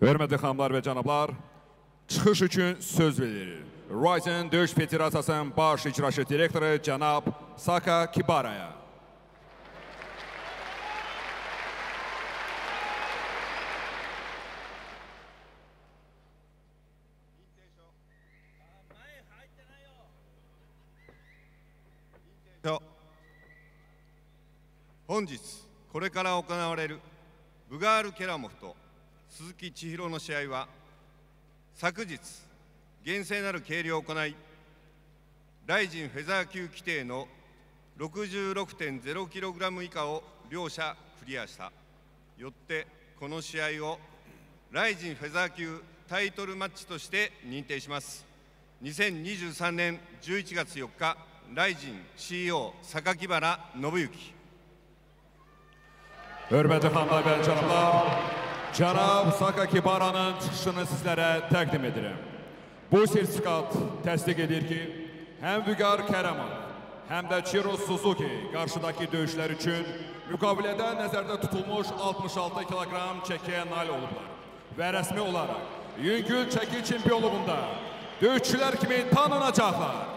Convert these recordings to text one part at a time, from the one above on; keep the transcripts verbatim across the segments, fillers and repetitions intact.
Hörmətli xanımlar və cənablar, çıxış üçün söz verir. Ryzen Döyüş Federasiyasının baş icraçı direktoru cənab Saka Kibaraya. 本日これから行われるブガール・ケラモフと鈴木千尋の試合は昨日厳正なる計量を行いライジンフェザー級規定の ろくじゅうろくてんゼロキログラム 以下を両者クリアしたよってこの試合をライジンフェザー級タイトルマッチとして認定します。にせんにじゅうさんねんじゅういちがつよっかライジン シーイーオー 榊原信之。 Hörmətli xanımlar və cənablar, cənab Saka Kibara'nın çıxışını sizlərə təqdim edirəm. Bu sertifikat təsdiq edir ki, həm Vüqar Kərəmov, həm də Chiro Suzuki qarşıdakı döyüşlər üçün müqavilədə nəzərdə tutulmuş altmış altı kiloqram çəkiyə nail olublar və rəsmi olaraq yüngül çəki çempionluğunda döyüşçülər kimi tanınacaqlar.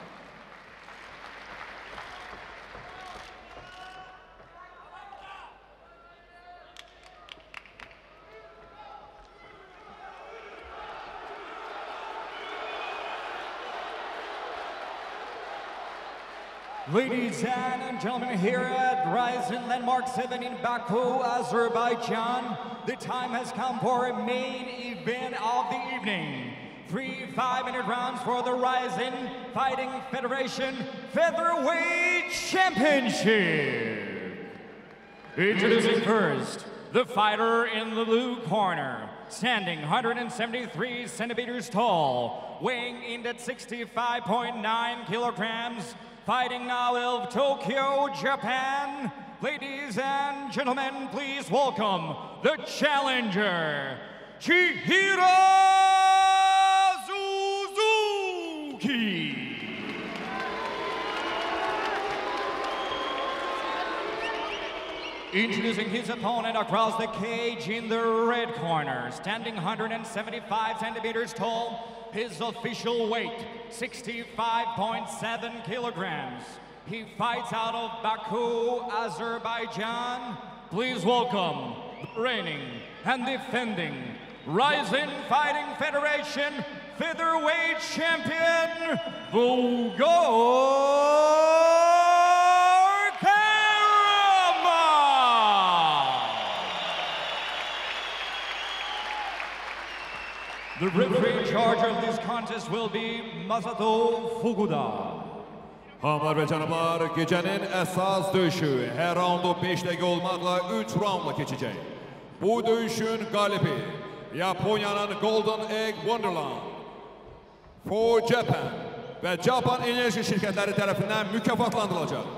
Ladies and gentlemen, here at Ryzen Landmark seven in Baku, Azerbaijan, the time has come for a main event of the evening. Three five-minute rounds for the Ryzen Fighting Federation Featherweight Championship. Introducing first, the fighter in the blue corner, standing one hundred seventy-three centimeters tall, weighing in at sixty-five point nine kilograms, fighting out of Tokyo, Japan. Ladies and gentlemen, please welcome the challenger, Chihiro Suzuki. Introducing his opponent across the cage in the red corner, standing one hundred seventy-five centimeters tall, his official weight, sixty-five point seven kilograms. He fights out of Baku, Azerbaijan. Please welcome the reigning and defending Ryzen Fighting Federation Featherweight Champion, Vüqar The referee in charge of this contest will be Masato Fukuda. Xanımlar və cənablar, gecənin əsas döyüşü hər raundu beş dəqiqə olmaqla üç raundla keçəcək. Bu döyüşün qalibi Yaponiyanın Golden Egg Wonderland, For Japan və Japan Enerji şirkətləri tərəfindən mükafatlandırılacaq.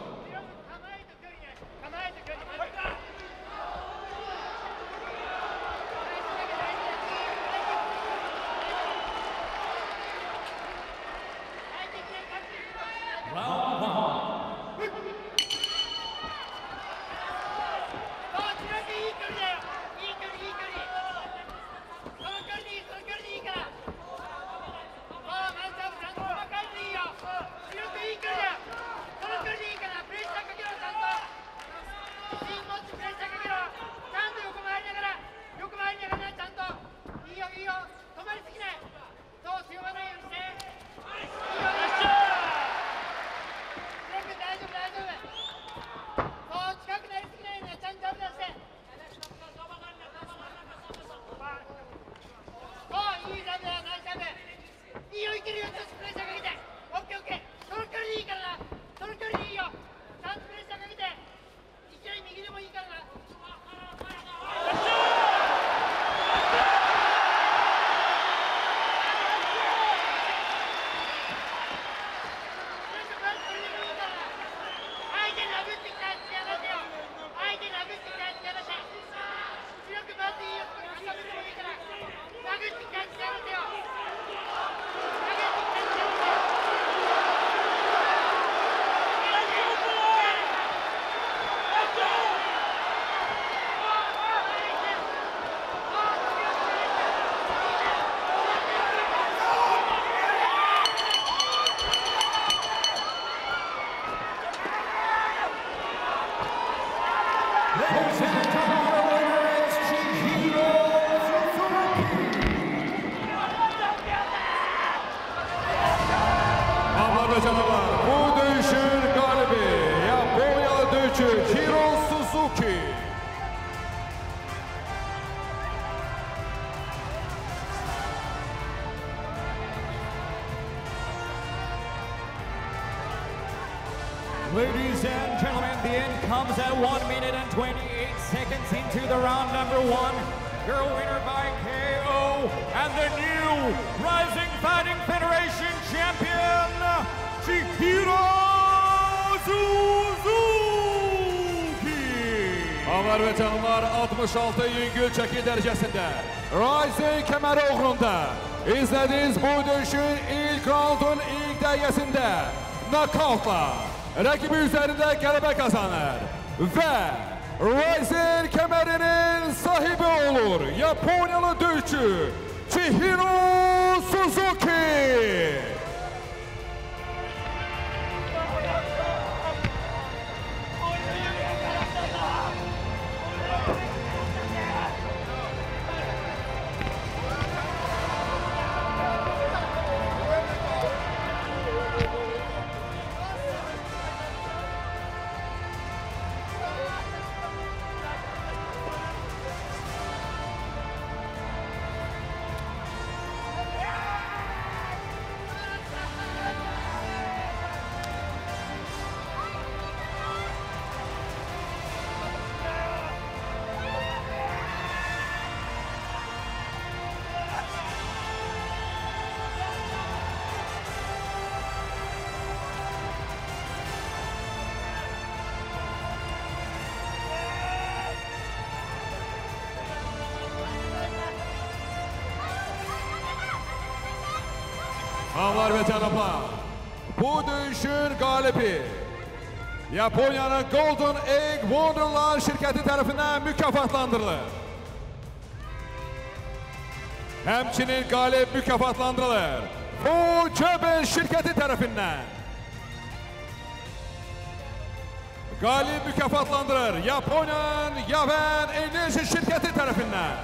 ve canavar, bu dövüşün galibi Japonyalı dövüşçü Hiro Suzuki. Ladies and gentlemen, the end comes at one minute and twenty-eight seconds into the round number one. Your winner by K O and the new Rising Fighting Federation champion, Chihiro Suzuki. Hanımlar ve canımlar, altmış altı yüngül çəki dərəcəsində Rising kəməri uğrunda izlədiniz bu döyüşün ilk raundun ilk dəqiqəsində nakavtla rakibi üzərində qələbə kazanır və Rising kəmərinin sahibi olur Japonyalı döyüşçü Chihiro Suzuki. Hanımlar ve canımlar, bu dövüşün galibi Japonya'nın Golden Egg Wonderland şirketi tarafından mükafatlandırılır. Həmçinin galip mükafatlandırılır Fujiben şirketi tarafından. Galip mükafatlandırır Japonya'nın Yaven Enerji şirketi tarafından.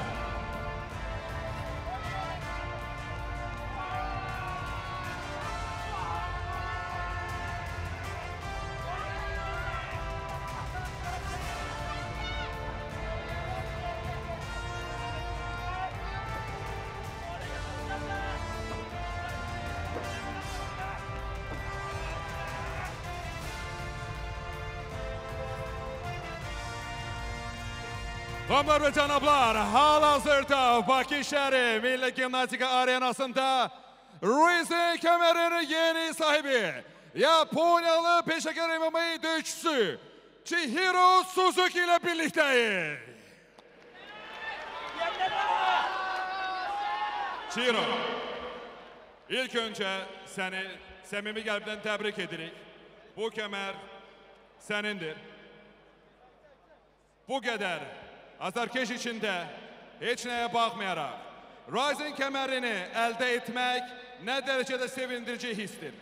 Hanımlar ve canablar, hal-hazırda Bakı şəhəri Milli Gimnastika Arenasında Rising kəmərinin yeni sahibi Japonyalı peşəkar M M A döyüşçüsü Chihiro Suzuki ile birlikteyiz. Chihiro, ilk önce seni səmimi qəlbdən təbrik edirik. Bu kəmər sənindir. Bu qədər azarkeş içində heç nəyə baxmayaraq Rising kəmərini əldə etmək nə dərəcədə sevindirici hissdir.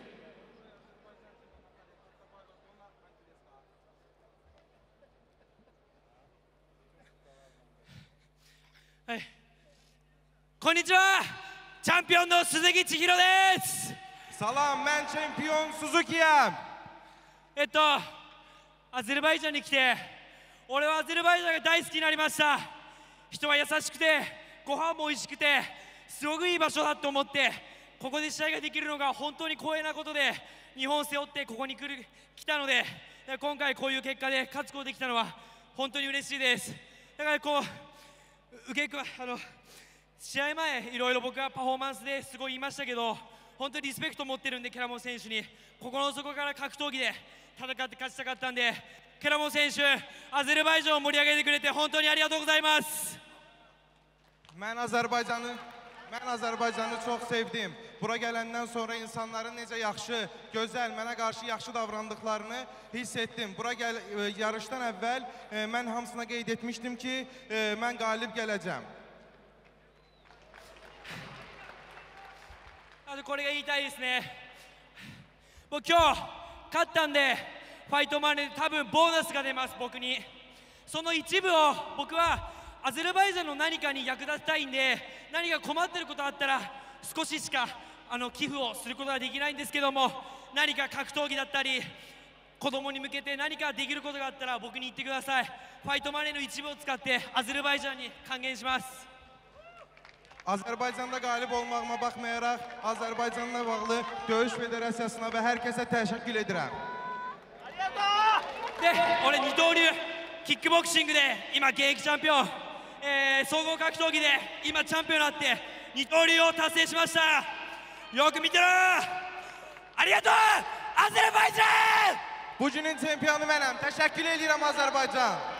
Hey. Konnichiwa! Çampiyon no Suzuki Chihiro desu! Salam, ben çempiyon Suzuki'yim. えっと、アゼルバイジャンに来て、俺はアゼルバイジャンが大好きになりました。人は優しくて、ご飯も美味しくて、すごくいい場所だと思って、ここで試合ができるのが本当に光栄なことで、日本を背負ってここに来る来たので、今回こういう結果で勝つことができたのは本当に嬉しいです。だからこう、受けあの試合前、いろいろ僕はパフォーマンスですごい言いましたけど、本当にリスペクトを持ってるんで、ケラモン選手に心の底から格闘技で戦って勝ちたかったんで、ケラモン選手、アゼルバイジャンを盛り上げてくれて本当にありがとうございます。 Ben Azərbaycanı, ben Azərbaycanı çox sevdim. Bura gələndən sonra insanların necə yaxşı, gözəl, mənə qarşı yaxşı davrandıqlarını hiss etdim. Bura gəl, yarışdan əvvəl mən hamısına qeyd etmişdim ki, mən qalib gələcəm. これが言いたいですね。もう今日勝ったんで、ファイトマネーで多分ボーナスが出ます、僕に。その一部を僕はアゼルバイジャンの何かに役立てたいんで、何か困ってることあったら少ししかあの寄付をすることができないんですけども、 何か格闘技だったり子供に向けて何かできることがあったら僕に言ってください。ファイトマネーの一部を使ってアゼルバイジャンに還元します。 Azərbaycanda qalib olmağıma baxmayaraq, Azərbaycanla bağlı Döyüş Federasiyasına və hər kəsə təşəkkür edirəm. で、俺二刀流、キックボクシングで今現役チャンピオン、えー、総合格闘技で今チャンピオンになって二刀流を達成しました。よく見てろ。ありがとう、アゼルバイジャン。 Bugünün çempionu mənəm. Təşəkkür edirəm Azərbaycan.